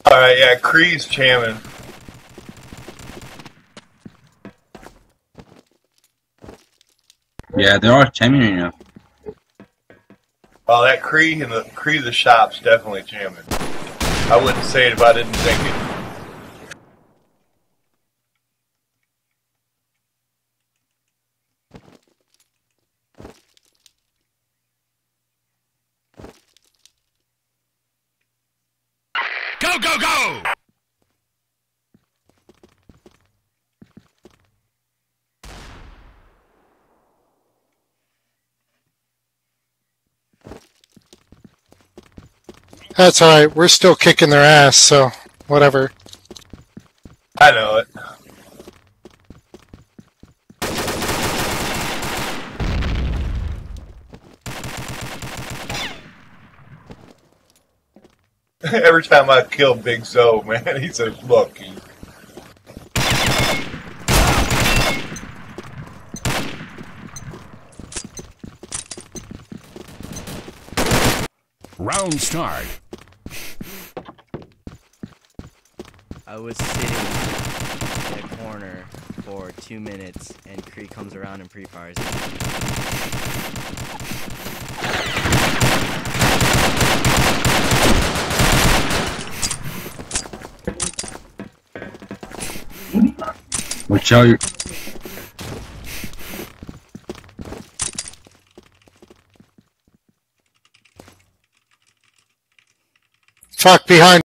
Alright, yeah, Cree's chamming. Yeah, they are chamming right now. Oh, that Cree and the CreaTheShoop's definitely jamming. I wouldn't say it if I didn't think it. Go, go, go! That's alright, we're still kicking their ass, so whatever. I know it. Every time I kill Big Zoe, man, he says, lucky. Round start. I was sitting in a corner for 2 minutes, and Cree comes around and pre-fires me. Watch out. Fuck, behind.